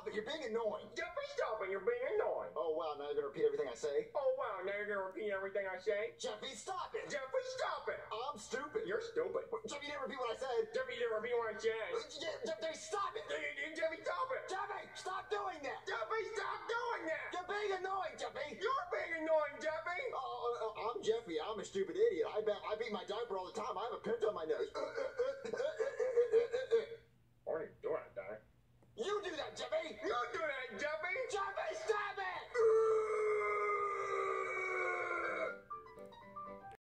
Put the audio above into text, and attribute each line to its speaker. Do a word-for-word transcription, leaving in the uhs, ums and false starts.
Speaker 1: it. You're being annoying.
Speaker 2: Jeffy, stop it. You're being annoying.
Speaker 1: Oh, wow. Now you're going to repeat everything I say?
Speaker 2: Oh, wow. Now you're going to repeat everything I say?
Speaker 1: Jeffy, stop it.
Speaker 2: Jeffy, stop it.
Speaker 1: I'm stupid.
Speaker 2: You're stupid.
Speaker 1: Jeffy, you didn't repeat what I said.
Speaker 2: Jeffy, you didn't repeat what I said.
Speaker 1: Jeffy, stop it.
Speaker 2: Jeffy, stop it.
Speaker 1: Jeffy, stop doing that.
Speaker 2: Jeffy, stop doing that.
Speaker 1: You're being annoying, Jeffy.
Speaker 2: You're being annoying, Jeffy.
Speaker 1: Oh, uh, I'm Jeffy. I'm a stupid idiot. I, bet, I beat my diaper all the time. I have a pimp on my nose.